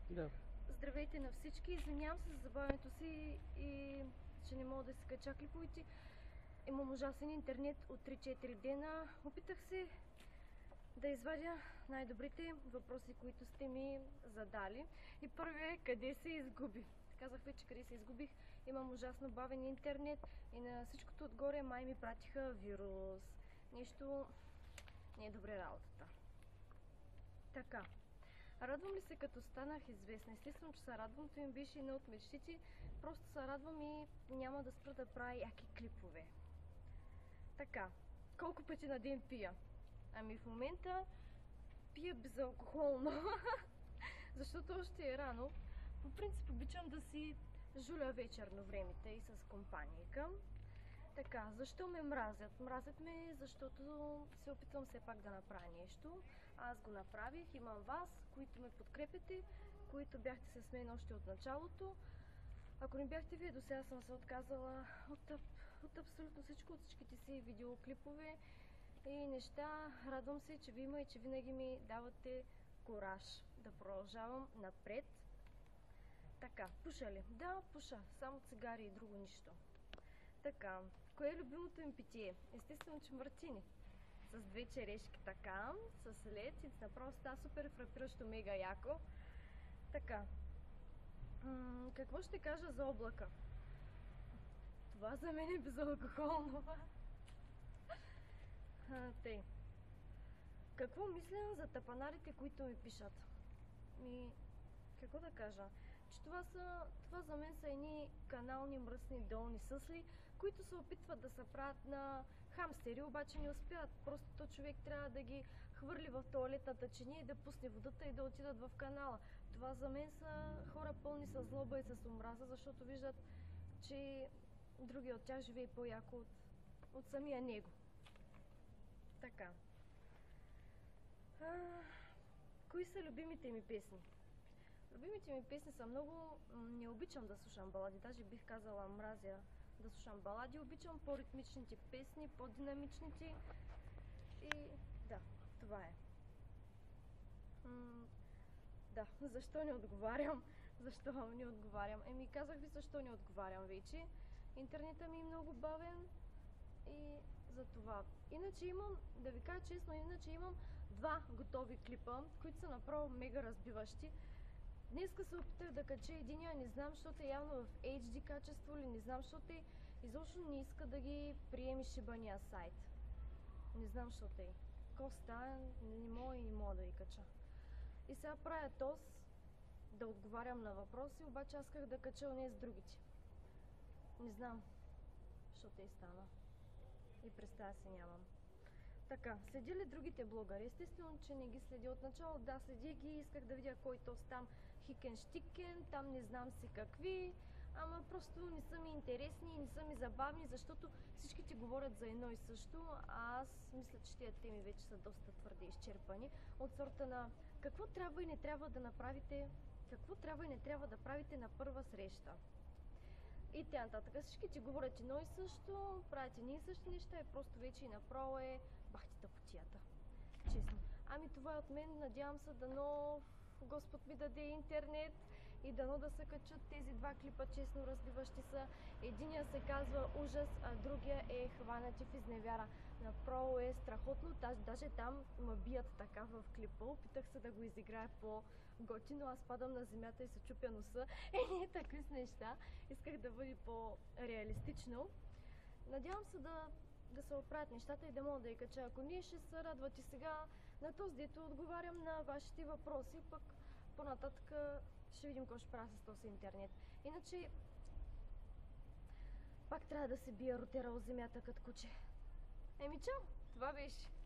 Да. Здравейте на всички, извинявам се за забавянето си и че не мога да си кача клиповете. Имам ужасен интернет от 3-4 дена. Опитах се да извадя най-добрите въпроси, които сте ми задали. И първият е: къде се изгуби? Казах вече къде се изгубих. Имам ужасно бавен интернет и на всичкото отгоре май ми пратиха вирус. Нещо не е добре работата. Така. Радвам ли се като станах известна? Естествено, че се радвам. Това им беше една от мечтите. Просто се радвам и няма да спра да правя яки клипове. Така. Колко пъти на ден пия? Ами в момента пия безалкохолно. Защото още е рано. По принцип обичам да си жуля вечерно времето и с компанийка. Така, защо ме мразят? Мразят ме, защото се опитвам все пак да направя нещо. Аз го направих, имам вас, които ме подкрепяте, които бяхте с мен още от началото. Ако не бяхте вие, до сега съм се отказала от абсолютно всичко, от всичките си видеоклипове и неща. Радвам се, че ви има и че винаги ми давате кураж да продължавам напред. Така, пуша ли? Да, пуша. Само цигари и друго нищо. Така, кое е любимото им питие? Естествено, че мартини. С 2 черешки, така, с лед и направо става супер фрапиращо, мега яко. Така, какво ще кажа за облака? Това за мен е безалкохолно. Тъй. Какво мисля за тапанарите, които ми пишат? Какво да кажа? Че това за мен са едни канални, мръсни, долни съсли, които се опитват да се правят на хамстери, обаче не успяват. Просто то човек трябва да ги хвърли в тоалетната чиния и да пусне водата и да отидат в канала. Това за мен са хора пълни с злоба и с омраза, защото виждат, че другия от тях живее по-яко от самия него. Така. Кои са любимите ми песни? Любимите ми песни са много. Не обичам да слушам балади, даже бих казала мразя да слушам балади. Обичам по-ритмичните песни, по-динамичните и да, това е. Да, защо не отговарям? Защо не отговарям? Казах ви защо не отговарям вече. Интернетът ми е много бавен и за това. Иначе имам, да ви кажа честно, имам 2 готови клипа, които са направо мега разбиващи. Днеска се опитах да кача единия, не знам, защото е явно в HD качество или не знам, защото изобщо не иска да ги приеми шибания сайт. Не знам, защото е. Коста, не мога да ги кача. И сега правя тоз да отговарям на въпроси, обаче аз исках да кача не с другите. Не знам, защото стана. И представя си нямам. Така, следи ли другите блогъри? Естествено, че не ги следи от начало. Да, следи ги, исках да видя кой тост там хикен-штикен, там не знам си какви, ама просто не са ми интересни и не са ми забавни, защото всичките говорят за едно и също, а аз мисля, че тези теми вече са доста твърде изчерпани. От сорта на какво трябва и не трябва да направите, на първа среща. И тя нататък. Всички ти говорят едно и също, правят едни и същи неща и просто вече и направо е бахти тъпотията. Честно. Ами това е от мен. Надявам се дано Господ ми даде интернет и дано да се качат тези 2 клипа, честно разбиващи са. Единия се казва Ужас, а другия е Хванати в изневяра. Направо е страхотно. Даже там ме бият така в клипа. Опитах се да го изиграя по-готино. Аз падам на земята и се чупя носа. Ние такви с неща. Исках да бъде по-реалистично. Надявам се да се оправят нещата и да мога да я кача. Ако ние ще се радвате сега на този, дето отговарям на вашите въпроси, пък по-нататък ще видим какво ще правя с този интернет. Иначе пак трябва да се бия ротера от земята като куче. Чао! Това беше.